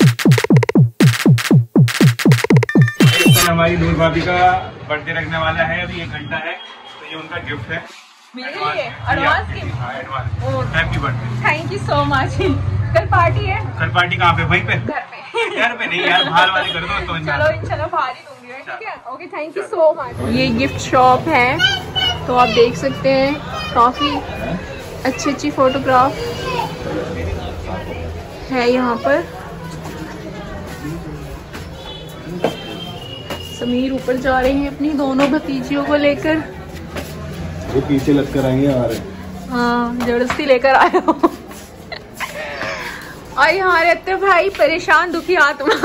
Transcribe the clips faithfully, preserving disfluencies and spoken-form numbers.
हमारी नूर भाभी का बर्थडे रखने वाला है, अभी एक घंटा है, तो ये उनका गिफ्ट है मेरे लिए एडवांस गिफ्ट। हाँ advance, happy birthday. Thank you so much. कल पार्टी है? कल पार्टी कहाँ पे? वहीं पे? घर पे। घर पे नहीं यार, बाहर वाले कर दो तो। चलो इंशाल्लाह बाहर ही दूंगी, ठीक है? Okay, thank you so much. ये गिफ्ट शॉप है, तो आप देख सकते हैं काफी अच्छी अच्छी फोटोग्राफ है यहाँ पर। समीर ऊपर जा रहे हैं अपनी दोनों भतीजियों को लेकर। वो पीछे लग कर आएंगे हमारे। हाँ, जबरदस्ती लेकर आए हो। और यहाँ रहते भाई परेशान दुखी आत्मा।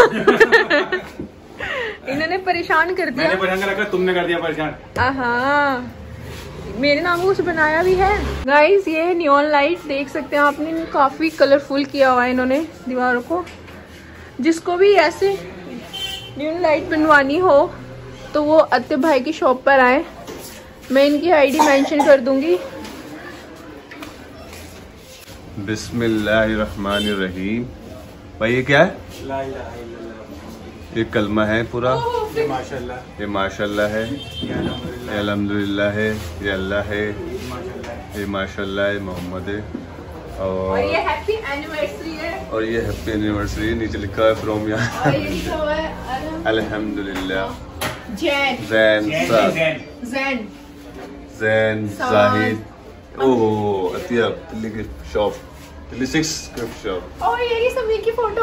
इन्होंने परेशान कर दिया। मैंने परेशान कर, तुमने कर दिया परेशान। हाँ, मेरे नाम को कुछ बनाया भी है। गाइस, ये नियॉन लाइट देख सकते हैं आपने, काफी कलरफुल किया हुआ है इन्होंने दीवारों को। जिसको भी ऐसे नियॉन लाइट बनवानी हो तो वो अत्ते भाई की शॉप पर आए। मैं इनकी आईडी मेंशन कर दूंगी। बिस्मिल्लाहिर्रहमानिर्रहीम। भाई ये क्या है? ला इलाहा इल्लल्लाह, ये कलमा है पूरा। ये माशाल्लाह, ये माशाल्लाह है, ये अल्हम्दुलिल्लाह, ये अल्हम्दुलिल्लाह है, ये अल्लाह है, ये माशाल्लाह, ये माशाल्लाह है, मोहम्मद है। और ये और हैप्पी एनिवर्सरी है। और ये हैप्पी एनिवर्सरी नीचे लिखा है फ्रॉम यहाँ। और ये लिखा हुआ है अल्हम्दुलिल्लाह। जैन जैन जैन सा- जैन जैन जैन साद। जाहिद। ओह अतिया दिल्ली की shop, Delhi six gift shop. और ये रही समीर की फोटो।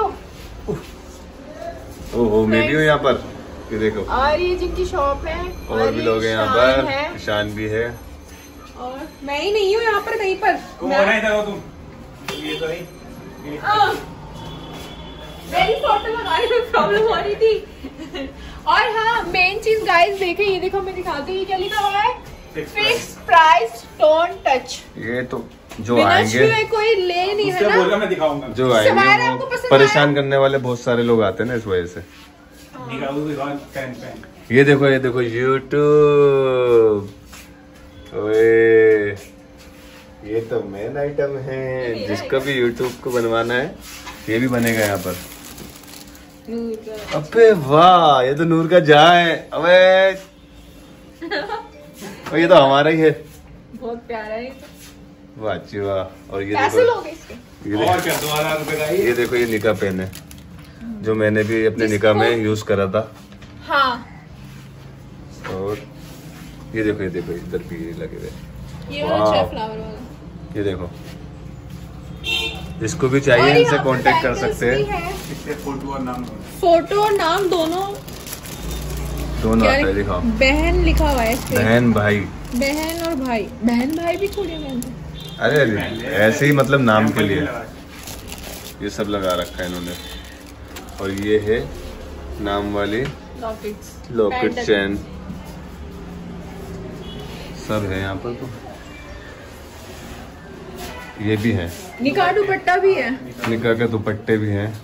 ओहो मैं भी हूँ यहाँ पर, ये देखो। और ये जिनकी शॉप है और भी ये लोग हैं यहाँ शान पर, है। ईशान भी है। और मैं ही नहीं हूँ यहाँ पर कहीं पर। कौन मैं- है? इधर हो तुम। ये तो नहीं, ये- आ, मेरी फोटो लगाने में प्रॉब्लम हो रही थी। और हाँ, मेन चीज गाइस देखे, ये देखो मैं दिखाती हूँ, ये क्या लिखा हुआ है? Fix price don't touch. ये तो जो बिना आएंगे, छुए कोई ले नहीं है उससे ना। बोलकर मैं दिखाऊंगा। जो सवाल आएंगे आपको वो पसंद परेशान आया? करने वाले बहुत सारे लोग आते हैं ना, इस वजह से। दिखाऊंगा, पेन पेन। ये देखो, ये देखो यूट्यूब। ओए ये तो मेन आइटम है, जिसका भी यूट्यूब को बनवाना है ये भी बनेगा यहाँ पर। अबे वाह, ये तो नूर का जहाँ है। अबे और ये तो हमारा ही है। बहुत प्यारा है ये तो। वाह जी वाह। और ये पैसे देखो, लोगे इसके? ये और देखो, क्या, दो हजार रुपए का ये। ये देखो, ये निकाह पेन है जो मैंने भी अपने निकाह में यूज करा था। हाँ, और ये देखो, ये देखो इधर भी ये लगे हुए। ये वाला वाह। अच्छा फ्लावर वाला। ये देखो, जिसको भी और चाहिए यहाँ इनसे पे कांटेक्ट कर bangles सकते भी हैं। है। इससे फोटो और नाम दो। फोटो और नाम दोनों दोनों क्या आता है, लिख- दिखाओ। बहन लिखा हुआ है इस पे। बहन भाई। बहन और भाई, बहन भाई भी थोड़ी बहन है। अरे अरे ऐसे ही मतलब नाम के लिए ये सब लगा रखा है इन्होंने। और ये है नाम वाली लॉकेट्स, लॉकेट पैंडल। चैन, सब है यहाँ पर। तो ये भी है, निकाह दुपट्टा भी है। निकाह के दुपट्टे भी हैं।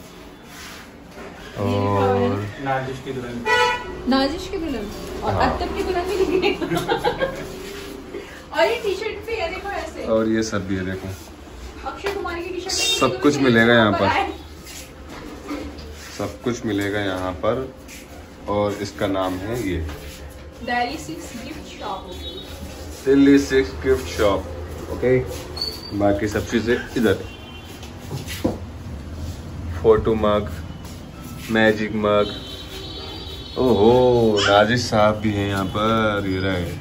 और नाजिश की दुल्हन। नाजिश की दुल्हन और हाँ। अत्तर की दुल्हन भी लिखी है। और ये टी शर्ट भी है, देखो ऐसे। और ये सब भी है, देखो अक्षय कुमार की टी शर्ट। सब कुछ मिलेगा यहाँ पर। सब कुछ मिलेगा यहाँ पर। और इसका नाम है ये Delhi six gift shop. Delhi six gift shop. Okay, बाकी सब चीजें इधर। Photo mug, magic mug. ओहो, नाजिश साहब भी हैं यहाँ पर, ये रहे।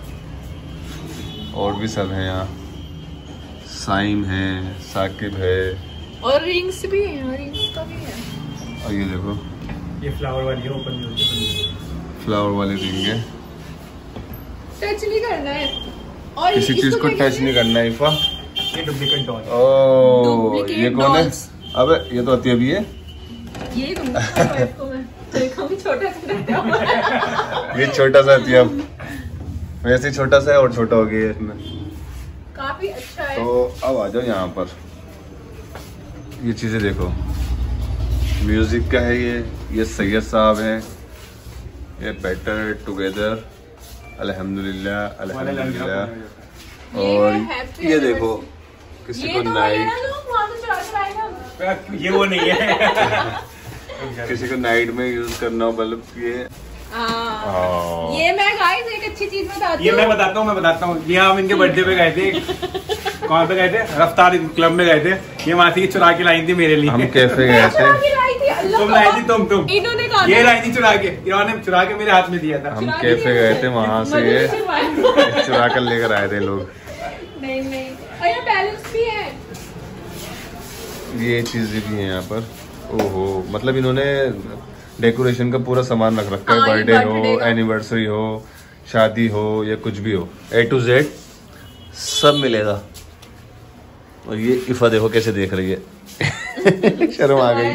और भी सब है यहाँ, साइम है, साकिब है। और रिंग्स भी है, रिंग्स का भी है। और ये देखो, ये फ्लावर वाली है, ओपन नहीं होती। फ्लावर वाली रिंग है। टच नहीं करना है। और किसी चीज को टच नहीं करना है। इफा, ये डुप्लीकेट डॉल। ओ Duplicate ये कौन है? dolls। अबे ये तो अतिया भी है। ये तुम को मैं देखो भी छोटा सा। ये छोटा सा अतिया, वैसे ही छोटा सा है और छोटा हो गया है इसमें। काफी अच्छा है। तो अब आ जाओ यहाँ पर, ये चीजें देखो। म्यूजिक का है ये ये सैयद साहब हैं। ये बेटर टुगेदर, अल्हम्दुलिल्लाह अल्हम्दुलिल्लाह। और happy ये देखो, किसी ये को तो वही है नाइट, ना जो वहाँ से चढ़ा कर आएगा। ये वो नहीं है। किसी को नाइट में यूज करना हो बल्ब ये हाँ। ये मैं गाइस एक अच्छी चीज बताती हूँ। ये मैं बताता हूँ मैं बताता हूँ ये हम इनके बर्थडे पे गए थे कौन पे गए थे रफ्तार क्लब में गए थे ये वहाँ से चुरा के लाई थी मेरे लिए। हम कैफे गए थे तुम लाई थी तुम तुम इन्होंने कहा ये लाई थी चुरा के इन्होंने चुरा के मेरे हाथ में दिया था। हम कैफे गए थे वहाँ से ये चुरा कर लेकर आए थे लोग। नहीं नहीं और ये बैलेंस भी है। ये चीजें भी हैं यहाँ पर। ओहो मतलब इन्होंने डेकोरेशन का पूरा सामान रख रखा है। बर्थडे हो एनिवर्सरी हो शादी हो या कुछ भी हो ए टू जेड सब मिलेगा। और ये इफा देखो कैसे देख रही है शर्म आ गई।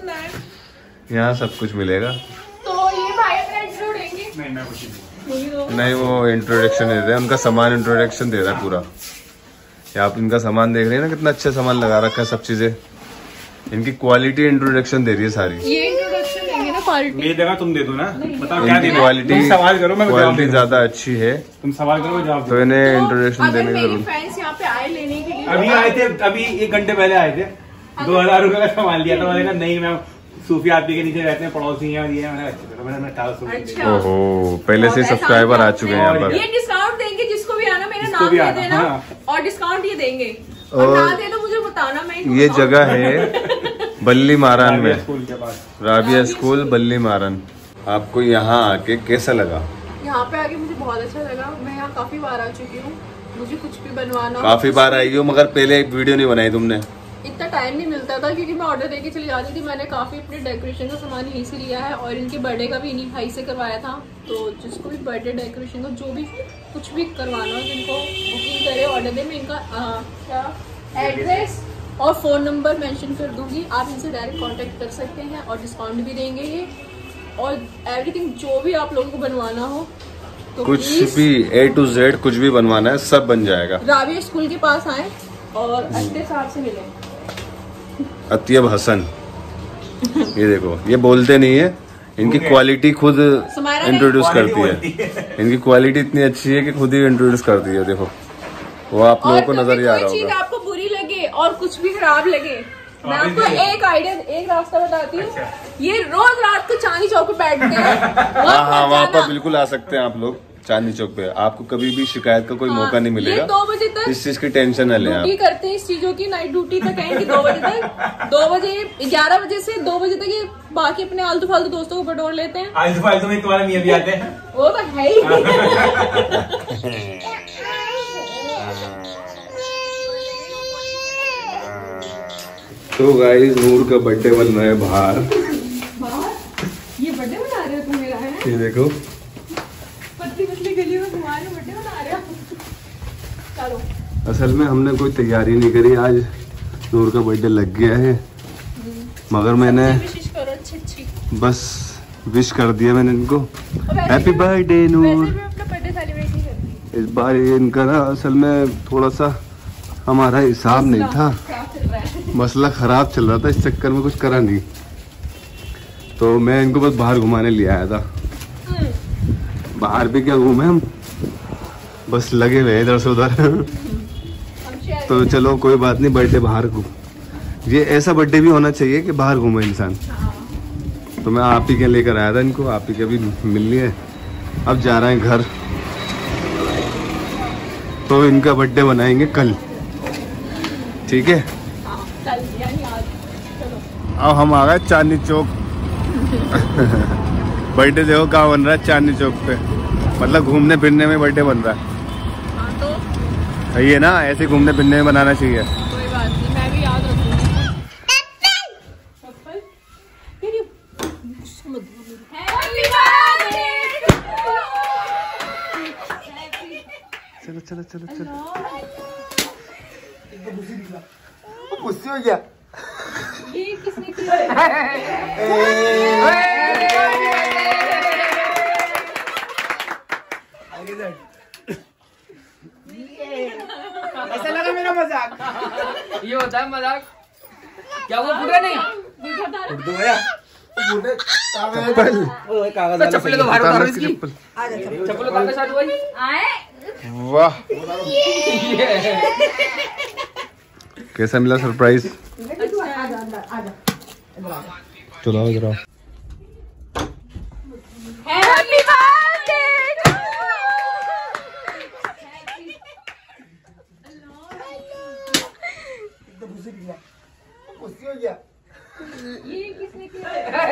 यहाँ सब कुछ मिलेगा। तो ये भाई अपना इंट्रो देंगे? नहीं मैं कुछ नहीं। नहीं वो इंट्रोडक्शन दे रहे हैं उनका सामान इंट्रोडक्शन दे रहा है पूरा। या आप इनका सामान देख रहे हैं ना कितना अच्छा सामान लगा रखा है सब चीजें। इनकी क्वालिटी इंट्रोडक्शन दे रही है सारी। ये इंट्रोडक्शन देंगे ना क्वालिटी। ये जगह तुम दे दो ना बताओ क्या देना। क्वालिटी सवाल करो मैं क्वालिटी ज्यादा अच्छी है। तुम सवाल करो मैं जवाब तो इन्हें इंट्रोडक्शन देने की जरूरत। फैंस यहाँ पे आए लेने के लिए अभी आए थे अभी एक घंटे पहले आए थे दो हजार रुपए का सामान लिया था। मैंने नहीं मैं सूफी आदमी के नीचे रहते हैं पड़ोसी हैं और ये मैंने अच्छा मैंने अठारह सौ। अच्छा ओहो पहले से सब्सक्राइबर आ चुके हैं यहाँ पर। ये डिस्काउंट देंगे जिसको भी आना मेरा जिसको नाम भी दे आना, देना हाँ। और डिस्काउंट ये देंगे और और ना दे तो मुझे बताना मैं इनको ये बताऊंगी। जगह है बल्ली मारन में स्कूल के पास राबिया स्कूल बल्ली मारन। आपको यहाँ आके कैसा लगा? यहाँ पे आके मुझे बहुत अच्छा लगा। मैं यहाँ काफी बार आ चुकी हूँ। मुझे कुछ भी बनवाना काफी बार आई हो मगर पहले एक वीडियो नहीं बनाई तुमने। इतना टाइम नहीं मिलता था क्योंकि मैं ऑर्डर देके चली जाती थी। मैंने काफी अपने डेकोरेशन का सामान यहीं से लिया है और इनके बर्थडे का भी इन्हीं भाई से करवाया था। तो जिसको भी बर्थडे डेकोरेशन का जो भी कुछ भी करवाना हो जिनको बुकिंग करे ऑर्डर दे। मैं इनका आ, क्या एड्रेस और फोन नंबर मेंशन कर दूंगी। आप इनसे डायरेक्ट कांटेक्ट कर सकते हैं और डिस्काउंट भी देंगे ये और एवरीथिंग जो भी आप लोगों को बनवाना हो तो कुछ please भी ए टू जेड कुछ भी बनवाना है सब बन जाएगा। राबिया स्कूल के पास आए और अत्ते साहब से मिले। अतियब हसन ये देखो ये बोलते नहीं है इनकी क्वालिटी खुद समारा इंट्रोड्यूस क्वालिटी करती बोलती है। इनकी क्वालिटी इतनी अच्छी है कि खुद ही इंट्रोड्यूस करती है। देखो वो आप लोगों को नजर ही आ रहा कोई चीज होगा। आपको बुरी लगे और कुछ भी खराब लगे मैं हाँ, आपको बिल्कुल। एक आइडिया एक रास्ता बताती हूँ। अच्छा। ये रोज रात को चांदी चौक पे बैठते हैं। हाँ हाँ वहाँ पर बिल्कुल आ सकते हैं आप लोग चांदनी चौक पे। आपको कभी भी शिकायत का कोई मौका नहीं मिलेगा। ये दो बजे तक इस चीज की टेंशन न लें आप। ड्यूटी करते हैं इस चीजों की नाइट ड्यूटी तक है कि दो बजे तक दो बजे ग्यारह बजे से दो बजे तक ये बाकी अपने आलतू फालतू दोस्तों को बटोर लेते हैं। आलतू फालतू में तुम्हारे मियां भी आते हैं वो तो है ही। तो गाइस नूर का बर्थडे बन रहा है बाहर। ये बर्थडे मना रहे हो तुम मेरा है? ये देखो पतली पतली गलियों में तुम्हारे बर्थडे मना रहे हो। चलो असल में हमने कोई तैयारी नहीं करी। आज नूर का बर्थडे लग गया है मगर मैंने कोशिश करो अच्छी अच्छी। बस विश कर दिया मैंने इनको हैप्पी बर्थडे वैसे नूर। भी अपना बर्थडे सेलिब्रेट नहीं करती। इस बार ये इनका ना असल में थोड़ा सा हमारा हिसाब नहीं था। क्या चल रहा है? मसला खराब चल रहा था इस चक्कर में कुछ करा नहीं। तो मैं इनको बस बाहर घुमाने ले आया था। बाहर भी क्या घूमे हम बस लगे हुए इधर से उधर। हम शेयर तो चलो कोई बात नहीं बर्थडे बाहर घूम ये ऐसा बर्थडे भी होना चाहिए कि बाहर घूमे इंसान। तो मैं आप ही के लेकर आया था इनको। आप ही के अभी मिलनी है। अब जा रहे हैं घर। तो इनका बर्थडे बनाएंगे कल ठीक है। कल यानी आज। चलो अब हम आ गए चांदनी चौक। बर्थडे देखो कहाँ बन रहा है चांदनी चौक पे। मतलब घूमने फिरने में बर्थडे बन रहा हाँ तो है। सही है ना ऐसे घूमने फिरने में बनाना चाहिए। कोई बात नहीं मैं भी याद रखूंगी। तेरी गुस्सा मत बोलो। Happy birthday to you। चलो चलो चलो चलो गुस्से हो गया। ये किसने किया? ऐसा लगा मेरा मजाक। ये होता है मजाक। क्या वो पूरा नहीं? उर्दू भैया चप्पल तो चप्पल तो बाहर उतारो इसकी। चप्पल चप्पल उतार के साथ भाई। आए वाह कैसा मिला सरप्राइज? चलो इधर आओ। हैप्पी बर्थडे खुशी हो गया। ये किसने किया?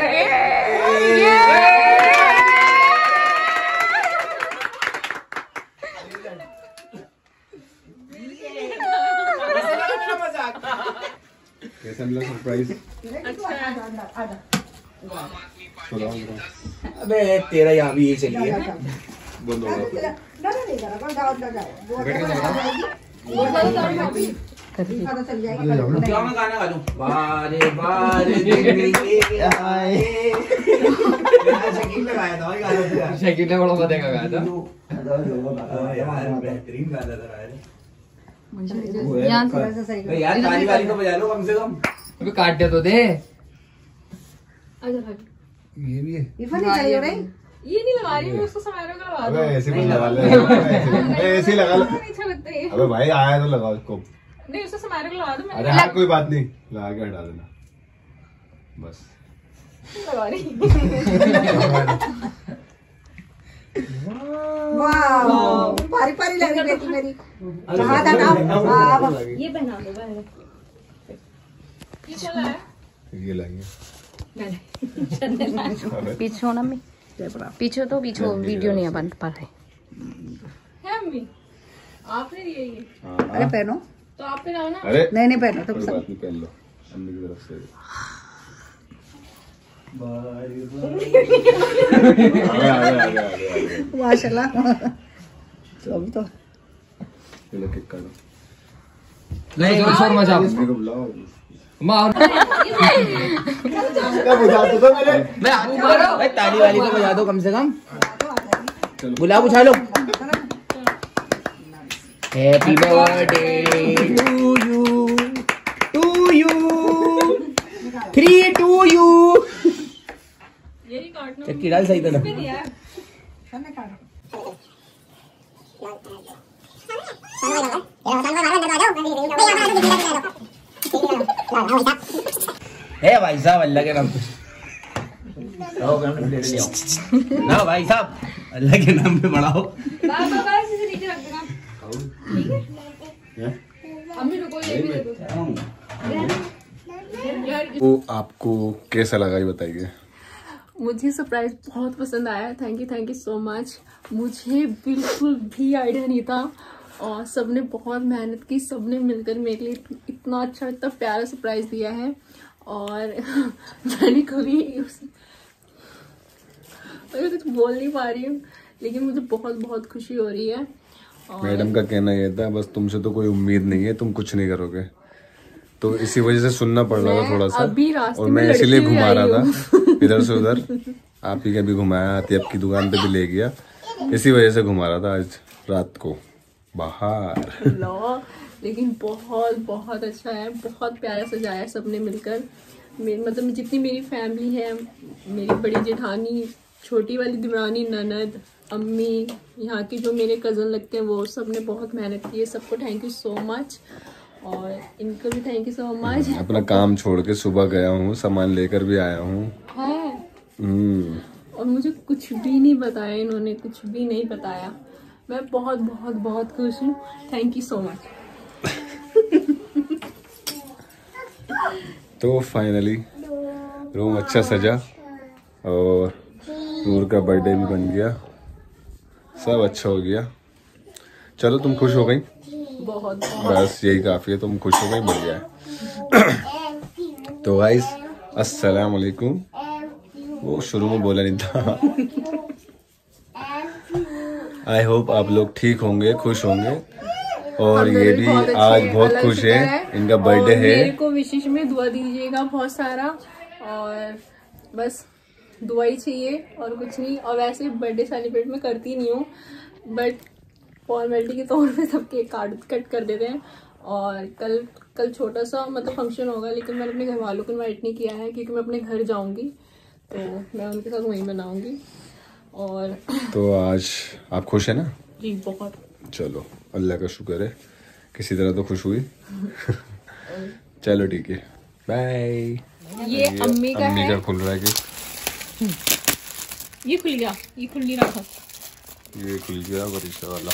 कैसा मिला सरप्राइज? अबे तेरा यहाँ भी ये चलिए। बंद हो गया। क्या मैं गाना गा दूं? बारे बारे दिन मिलके आए। शकील ने गाया था भाई गाना। शकील ने बड़ा मजा का गाया था। यार बेहतरीन गाना था यार। यहाँ अबे यार ताली वाली तो बजा लो कम से कम। अबे काट दे तो दे। ये भी है। ये नहीं लगा रही, मैं उसको समारोह का लगा अबे दूं। ऐसे भी लगा ले। ऐसे ही लगा ले। अच्छा लगता है। अबे भाई आया तो लगाओ इसको। नहीं, उसको समारोह का लगा दूं। मैं अरे हाँ कोई बात नहीं, लगा के हटा देना बस। लगा रही। पारी पारी लग रही बेटी मेरी। कहाँ था नाम? ये पहना दो बहन। ये चला है। ये लाएंगे। पीछे हो ना मैं पीछे तो पीछे हो, वीडियो नहीं है बंद पर है। है अम्मी, आपने दिए ये? अरे पहनो। तो आप पहनाओ ना। अरे नहीं नहीं पहनो तुम कोई सब। बात नहीं, पहन लो अम्मी की तरफ से। आगे आगे आगे आगे आगे। माशाल्लाह। तो अभी तो ये लो केक काटो। नहीं जोर शोर मचा। इसको बुलाओ। मार। क्या बुझा तो दो मेरे। मैं आपको मारो। भाई ताली वाली तो बजा दो कम से कम। चलो बुला बुझा लो। Happy birthday to you to you three to you. यही काटना। चक्की डाल सही तरह। नहीं है। है भाई साहब अल्लाह के नाम पे। ना भाई साहब अल्लाह के नाम पे बढ़ाओ। बाबा बाबा इसे नीचे रख देना। ठीक है? अम्मी रुको, ये भी दे दो। वो आपको कैसा लगा ये बताइए। मुझे सरप्राइज बहुत पसंद आया। Thank you thank you so much. मुझे बिल्कुल भी आइडिया नहीं था और सबने बहुत मेहनत की। सबने मिलकर मेरे लिए इतना अच्छा इतना प्यारा सरप्राइज दिया है और मैंने कभी उस मैं कुछ बोल नहीं पा रही हूँ, लेकिन मुझे बहुत बहुत खुशी हो रही है। और मैडम का कहना ये था बस तुमसे तो कोई उम्मीद नहीं है, तुम कुछ नहीं करोगे, तो इसी वजह से सुनना पड़ रहा था थोड़ा सा। अभी रास्ते और में मैं इसीलिए लड़की भी घुमा रहा आई था हूँ। इधर से उधर। आप ही के भी घुमाया, आतिफ की दुकान पे भी ले गया, इसी वजह से घुमा रहा था आज रात को बाहर। लो, लेकिन बहुत बहुत अच्छा है, बहुत प्यारा सजाया है सबने मिलकर। मेरी मतलब जितनी मेरी फैमिली है, मेरी बड़ी जेठानी, छोटी वाली दिमरानी, ननद, अम्मी, यहाँ के जो मेरे कज़न लगते हैं वो सब ने बहुत मेहनत की है। सबको थैंक यू सो मच और इनको भी थैंक यू सो मच। अपना काम छोड़ के सुबह गया हूँ, सामान लेकर भी आया हूँ। है हम्म और मुझे कुछ भी नहीं बताया इन्होंने, कुछ भी नहीं बताया। मैं बहुत बहुत बहुत खुश हूँ। Thank you so much. तो फाइनली रूम अच्छा सजा और नूर का बर्थडे भी बन गया, सब अच्छा हो गया। चलो तुम खुश हो गई, बहुत बस यही काफी है, तुम खुश हो गई, बढ़िया है। तो गाइस अस्सलाम वालेकुम। वो शुरू में बोला नहीं था। आई होप आप लोग ठीक होंगे, खुश होंगे और ये भी आज बहुत खुश है, इनका बर्थडे है। मेरे को विशेष में दुआ दीजिएगा बहुत सारा और बस दुआ ही चाहिए और कुछ नहीं। और वैसे बर्थडे सेलिब्रेट मैं करती नहीं हूँ, बट फॉर्मेलिटी के तौर पे सब केक काट कट कर देते हैं। और कल कल छोटा सा मतलब फंक्शन होगा, लेकिन मैंने अपने घर वालों को इनवाइट नहीं किया है क्योंकि मैं अपने घर जाऊंगी तो मैं उनके साथ वहीं मनाऊंगी। और तो आज आप खुश है ना? जी बहुत। चलो अल्लाह का शुक्र है, किसी तरह तो खुश हुई। चलो ठीक है, बाय। ये अम्मी का अम्मी है। का खुल रहा है गिफ्ट। ये खुल गया, ये खुल नहीं रहा था। ये खुल गया वरिशा वाला।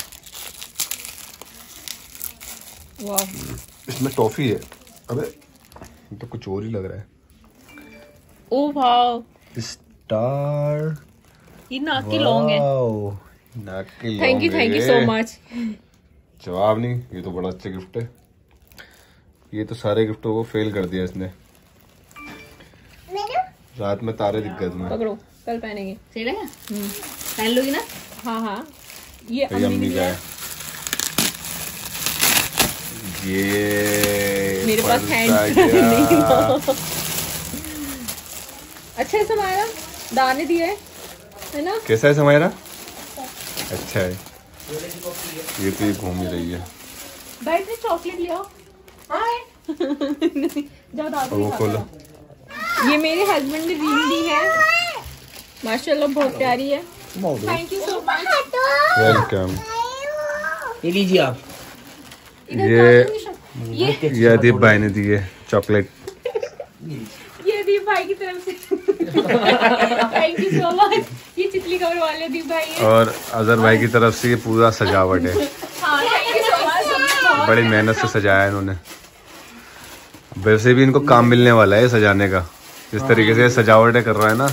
वाह, इसमें टॉफी है। अबे ये तो कुछ और ही लग रहा है। ओ वाह, स्टार। ये नाक के लॉन्ग है। नाक के thank you, thank you so much. जवाब नहीं, ये तो बड़ा अच्छा गिफ्ट है। ये तो सारे गिफ्टों को फेल कर दिया इसने। रात में तारे दिख गए तुम्हें। पकड़ो, कल पहनेंगे। सही लगा? पहन लोगी ना? हाँ हाँ, ये तो ये अम्मी अम्मी ने का दिया। है। ये मेरे पास पर्स हैंड आ गया। अच्छा है समारा, दाने दिए है, है ना? कैसा है समायरा? अच्छा है। ये तो ये घूम ही रही है। बैठ में चॉकलेट ले आओ। जाओ दादू वो के खोलो। साथ। ये मेरे हस्बैंड ने रिंग दी है, माशाल्लाह बहुत प्यारी है। Thank you so much. Welcome. ये लीजिए आप। ये ये ये अदीप भाई ने दी है चॉकलेट। ये दीप भाई की तरफ से थैंक यू सो मच। ये चितली कवर वाले दीप भाई है। और अजहर भाई की तरफ से ये पूरा सजावट है। हाँ, थैंक यू सो मच। बड़ी मेहनत से सजाया इन्होंने। वैसे भी इनको काम मिलने वाला है सजाने का। जिस तरीके से सजावटें कर रहा है ना।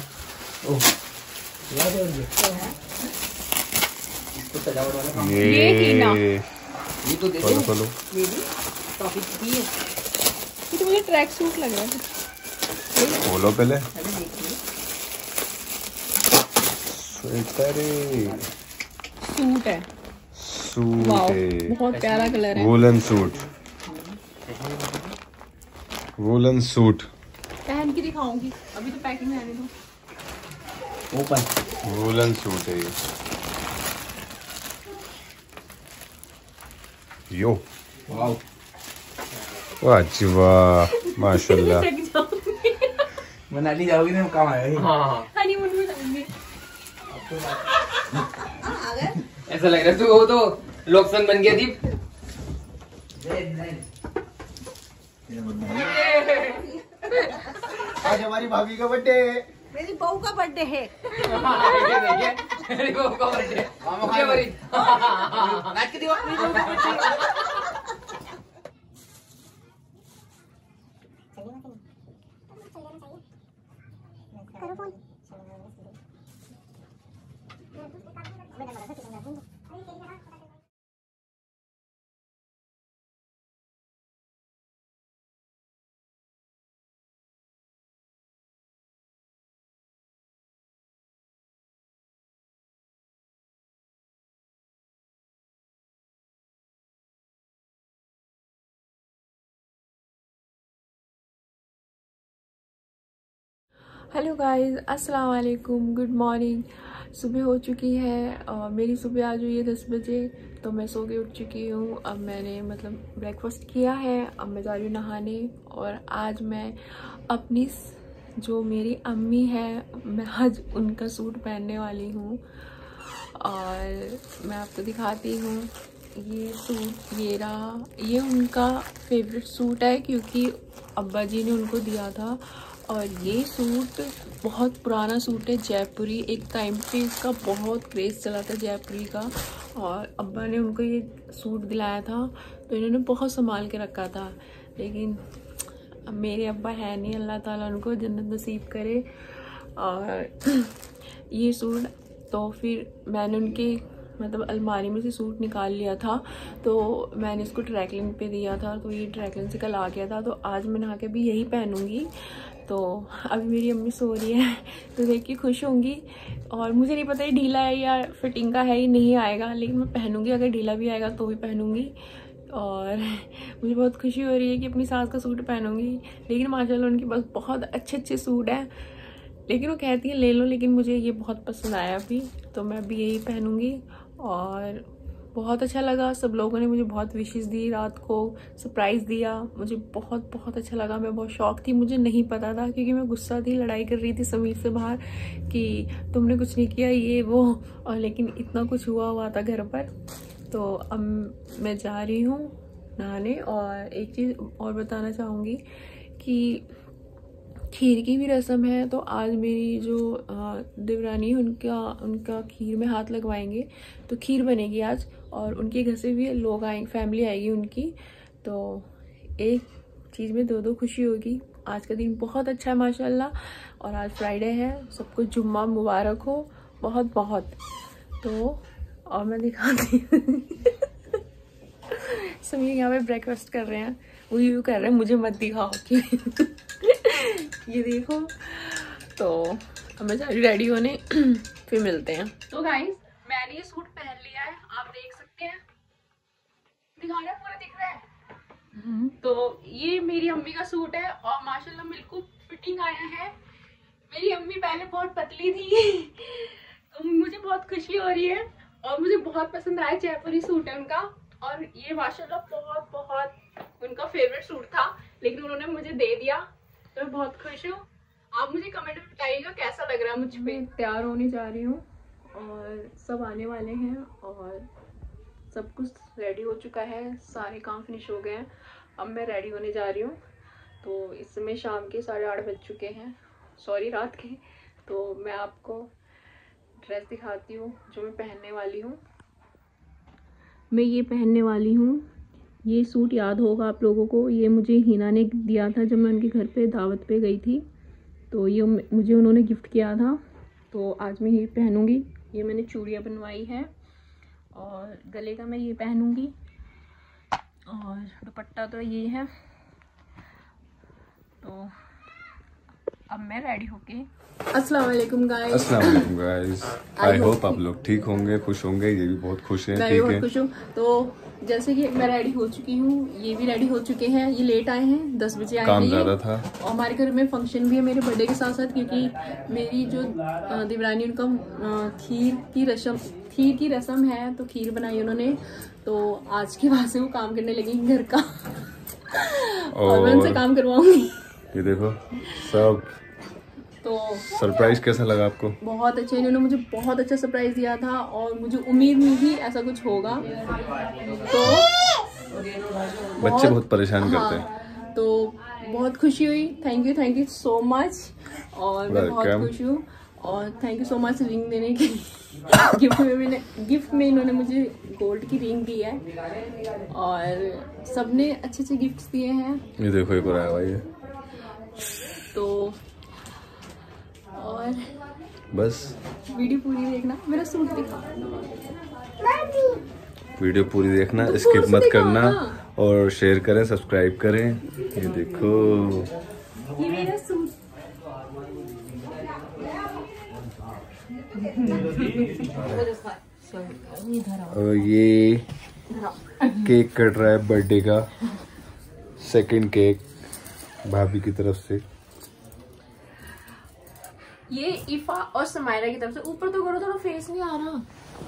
ये ही ना। ये तो देखो। खोलो खोलो। ये तो मुझे ट्रैक सूट लग रहा है। खोलो पहले। स्वेटर सूट है, सूट वाह है। बहुत प्यारा कलर है। Woollen suit. Woollen suit. पहन के दिखाऊंगी, अभी तो पैकिंग रहने दो। ओपन। वूलन सूट है ये। Yo wow. वाह जी वाह, माशाल्लाह। थक जाऊंगी। मनाली जाओगी ना, काम आएगा। हाँ हनीमून में जाऊंगी। ऐसा लग रहा है तू वो तो लोकसन बन गया दीप। आज हमारी भाभी का बर्थडे है। मेरी बहू का बर्थडे है। देखिए देखिए मेरी बहू का बर्थडे। क्या बड़ी नाच के दियो अपनी बहू का बर्थडे। हेलो गाइस, अस्सलाम वालेकुम, गुड मॉर्निंग। सुबह हो चुकी है और मेरी सुबह आज हुई है दस बजे। तो मैं सो के उठ चुकी हूँ। अब मैंने मतलब ब्रेकफास्ट किया है। अब मैं जा रही हूँ नहाने। और आज मैं अपनी जो मेरी अम्मी है, मैं आज उनका सूट पहनने वाली हूँ। और मैं आपको दिखाती हूँ ये सूट। ये रहा, ये उनका फेवरेट सूट है क्योंकि अब्बा जी ने उनको दिया था। और ये सूट बहुत पुराना सूट है, जयपुरी। एक टाइम पे इसका बहुत क्रेज़ चला था जयपुरी का। और अब्बा ने उनको ये सूट दिलाया था तो इन्होंने बहुत संभाल के रखा था। लेकिन अब मेरे अब्बा है नहीं, अल्लाह ताला उनको जन्नत नसीब करे। और ये सूट तो फिर मैंने उनके मतलब अलमारी में से सूट निकाल लिया था। तो मैंने इसको ट्रैकलिन पे दिया था, तो ये ट्रैकलिन से कल आ गया था। तो आज मैं नहा के भी यही पहनूंगी। तो अभी मेरी अम्मी सो रही है तो देख के खुश होंगी। और मुझे नहीं पता ये ढीला है या फिटिंग का है, ये नहीं आएगा, लेकिन मैं पहनूंगी। अगर ढीला भी आएगा तो भी पहनूंगी। और मुझे बहुत खुशी हो रही है कि अपनी सास का सूट पहनूंगी। लेकिन माशाल्लाह उनके पास बहुत अच्छे अच्छे सूट हैं, लेकिन वो कहती है ले लो, लेकिन मुझे ये बहुत पसंद आया अभी, तो मैं अभी यही पहनूंगी। और बहुत अच्छा लगा, सब लोगों ने मुझे बहुत विशेस दी, रात को सरप्राइज़ दिया, मुझे बहुत बहुत अच्छा लगा। मैं बहुत शौक थी, मुझे नहीं पता था क्योंकि मैं गुस्सा थी, लड़ाई कर रही थी समीर से बाहर कि तुमने कुछ नहीं किया ये वो। और लेकिन इतना कुछ हुआ हुआ था घर पर। तो अब मैं जा रही हूँ नहाने। और एक चीज़ और बताना चाहूँगी कि खीर की भी रस्म है, तो आज मेरी जो देवरानी उनका उनका खीर में हाथ लगवाएंगे, तो खीर बनेगी आज। और उनके घर से भी लोग आएंगे, फैमिली आएगी उनकी, तो एक चीज़ में दो दो खुशी होगी। आज का दिन बहुत अच्छा है माशाल्लाह, और आज फ्राइडे है, सबको जुम्मा मुबारक हो बहुत बहुत। तो और मैं दिखाती हूँ समीर यहाँ पे ब्रेकफास्ट कर रहे हैं, वो यू कर रहे हैं मुझे मत दिखाओ कि ये देखो। तो अब मैं जा रही रेडी होने, फिर मिलते हैं। तो गाइस मैंने ये सूट पहन लिया है, आप देख सकते हैं, दिखा रहा है, पूरा दिख रहा है। तो ये मेरी अम्मी का सूट है और माशाल्लाह बिल्कुल फिटिंग आया है। मेरी अम्मी पहले बहुत पतली थी तो मुझे बहुत खुशी हो रही है, और मुझे बहुत पसंद आया, जयपुरी सूट है उनका। और ये माशाल्लाह बहुत बहुत उनका फेवरेट सूट था, लेकिन उन्होंने मुझे दे दिया, तो मैं बहुत खुश हूँ। आप मुझे कमेंट में बताइएगा कैसा लग रहा है मुझ पे। तैयार होने जा रही हूँ और सब आने वाले हैं, और सब कुछ रेडी हो चुका है, सारे काम फिनिश हो गए हैं। अब मैं रेडी होने जा रही हूँ। तो इस समय शाम के साढ़े आठ बज चुके हैं, सॉरी रात के। तो मैं आपको ड्रेस दिखाती हूँ जो मैं पहनने वाली हूँ। मैं ये पहनने वाली हूँ, ये सूट याद होगा आप लोगों को, ये मुझे हिना ने दिया था जब मैं उनके घर पे दावत पे गई थी। तो ये मुझे उन्होंने गिफ्ट किया था, तो आज मैं ये पहनूंगी। ये मैंने चूड़ियाँ बनवाई हैं, और गले का मैं ये पहनूंगी, और दुपट्टा तो ये है। तो अब मैं रेडी होके, अस्सलाम वालेकुम गाइस। अस्सलाम वालेकुम गाइस। आई होप आप लोग ठीक होंगे, खुश होंगे। ये भी बहुत खुश हैं, मैं भी बहुत खुश हूँ। तो जैसे कि मैं रेडी हो चुकी हूँ, ये भी रेडी हो चुके हैं। ये लेट आए हैं, दस बजे आए हैं। काम ज्यादा था, और हमारे घर में फंक्शन भी है मेरे बर्थडे के साथ साथ, क्योंकि मेरी जो देवरानी उनका खीर की रस्म खीर की रस्म है, तो खीर बनाई उन्होंने। तो आज के बाद से वो काम करने लगी घर का और मैं उनसे काम करवाऊंगी। ये देखो सब। तो सरप्राइज कैसा लगा आपको? बहुत अच्छा, इन्होंने मुझे बहुत अच्छा सरप्राइज दिया था, और मुझे उम्मीद नहीं थी ऐसा कुछ होगा। तो बच्चे बहुत परेशान करते हैं। हाँ, तो बहुत खुशी हुई। Thank you thank you so much, और मैं बहुत खुश हूँ। और thank you so much ring देने के लिए। गिफ्ट में मैंने गिफ्ट में इन्होंने मुझे गोल्ड की रिंग दी है, और सबने अच्छे अच्छे गिफ्ट्स दिए हैं। ये देखो एक और आया भाई। तो और बस वीडियो पूरी देखना, मेरा सूट दिखा, वीडियो पूरी देखना, स्किप मत करना, और शेयर करें, सब्सक्राइब करें। ये देखो ये मेरा सूट। और ये केक कट रहा है बर्थडे का, सेकंड केक भाभी की तरफ से। ये इफा और समायरा की तरफ से। ऊपर तो करो, थोड़ा फेस नहीं आ रहा।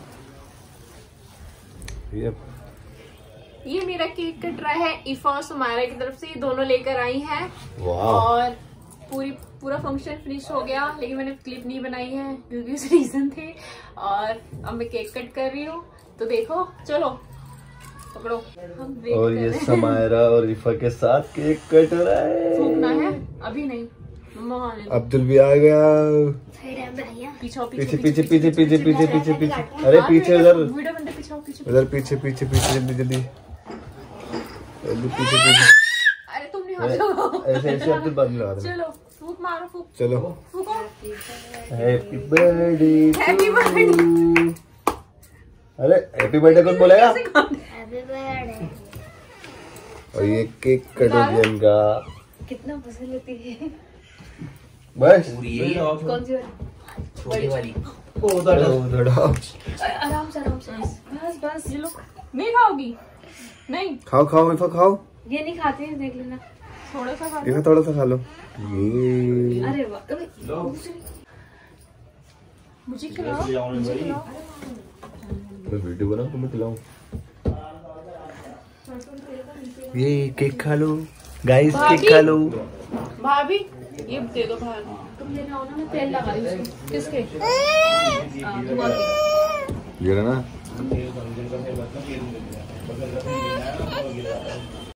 ये ये मेरा केक कट रहा है इफा और समायरा की तरफ से, ये दोनों लेकर आई हैं। और पूरी पूरा फंक्शन फिनिश हो गया, लेकिन मैंने क्लिप नहीं बनाई है क्योंकि उस रीजन थे। और अब मैं केक कट कर रही हूँ, तो देखो, चलो पकड़ो। हम और ये समायरा और इफा के साथ केक कट रहा है। थूकना है अभी नहीं। अब्दुल भी आ गया। पीछे पीछे पीछे पीछे पीछे पीछे पीछे पीछे अरे पीछे उधर वीडियो बंदे पीछे पीछे उधर पीछे पीछे पीछे जल्दी जल्दी जल्दी पीछे पीछे। अरे तुम नहीं हो जाओ ऐसे ऐसे अब्दुल बाद में लगा दो। चलो फूक मारो, फूक चलो। फूको। Happy birthday happy birthday. अरे हैप्पी बर्थडे कौन बोलेगा? Happy birthday. और ये केक कट हो गया इनका। कितना पसंद लेती है बस कौन सी छोटी वाली? ओ थोड़ा आराम से आराम से बस बस। ये लो। नहीं खाओगी? नहीं खाओ खाओ इफा खाओ। ये नहीं खाते हैं, देख लेना। थोड़ा सा खा। इफा थोड़ा सा खा लो। ये अरे वाह, मुझे खिलाओ, मुझे खिलाओ। मैं वीडियो बनाऊं तो मैं खिलाऊं। ये केक खा लो गाइस, केक खा लो। भाभी ये दे दो भाभी, तुम लेना हो ना, मैं तेल लगा रही हूँ। किसके? ये रहा ना।